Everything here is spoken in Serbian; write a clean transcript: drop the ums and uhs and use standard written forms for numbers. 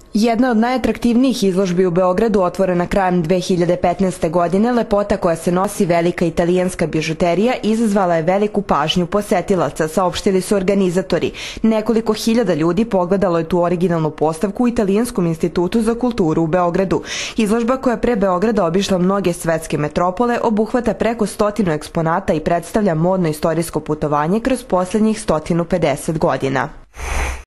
Jedna od najatraktivnijih izložbi u Beogradu, otvorena krajem 2015. godine, lepota koja se nosi velika italijanska bižuterija, izazvala je veliku pažnju posetilaca, saopštili su organizatori. Nekoliko hiljada ljudi pogledalo je tu originalnu postavku u Italijanskom institutu za kulturu u Beogradu. Izložba koja je pre Beograda obišla mnoge svetske metropole obuhvata preko 100 eksponata i predstavlja modno istorijsko putovanje kroz poslednjih 150 godina.